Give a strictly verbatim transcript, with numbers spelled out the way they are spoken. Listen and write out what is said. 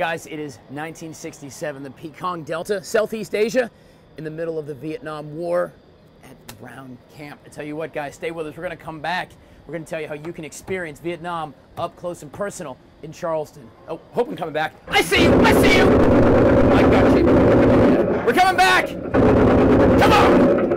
Guys, it is nineteen sixty-seven, the Pekong Delta, Southeast Asia, in the middle of the Vietnam War at Brown Camp. I tell you what, guys, stay with us. We're going to come back. We're going to tell you how you can experience Vietnam up close and personal in Charleston. Oh, hope I'm coming back. I see you! I see you! I got you. We're coming back! Come on!